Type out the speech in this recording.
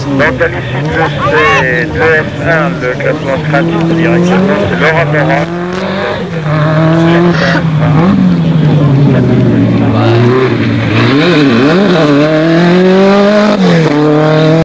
Donc à l'issue de l'ES1, le classement scratch directement, c'est Laura Mora.